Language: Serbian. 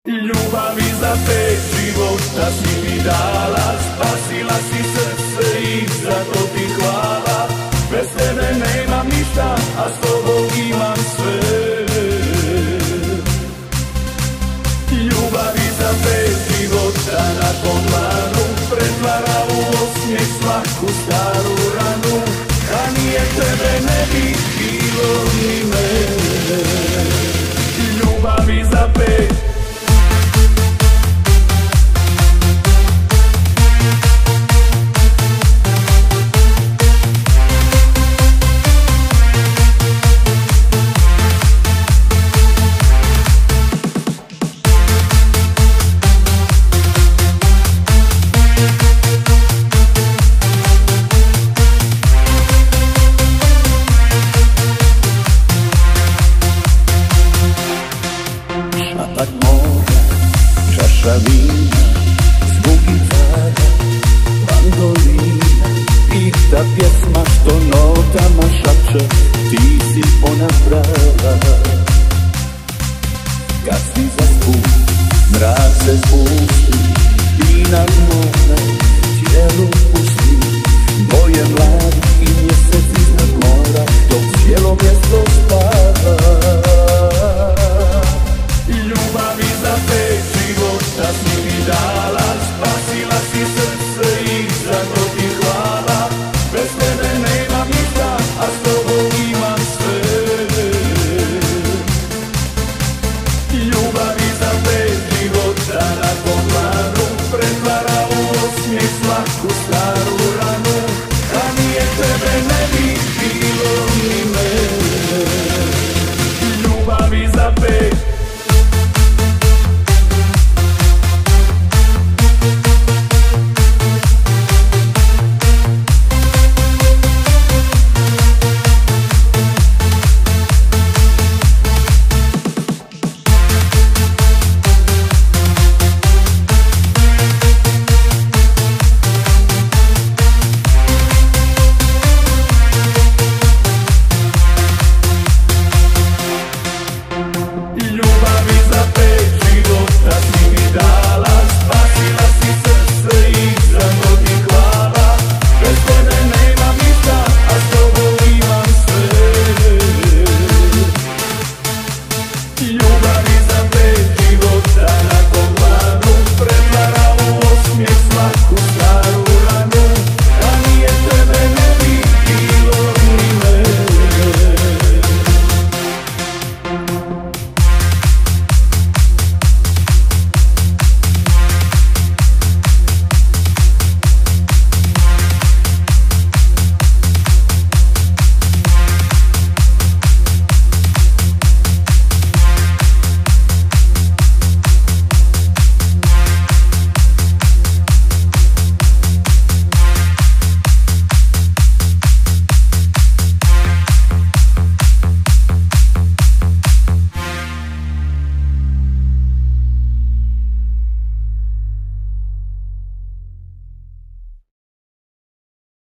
Ljubavi za 5 života si mi dala, spasila si srce i za to ti hvala. Bez tebe nemam ništa, a s tobom imam sve. Ljubavi za 5 života nakon dlanu pretvara u osmijeh svaku staru ranu. A nije tebe ne bi bilo ni mene. Ljubavi za 5. Šapak mora, čaša vina, zvuk gitara, mandolina i ta pjesma što notama šapče, ti si ona prava. Kad si zasput, mrak se spusti i nad more tijelo pusti. Boje mladi i mjesec iznad mora, dok cijelo mjesto spava. Ljubavi za 5 života si mi dala.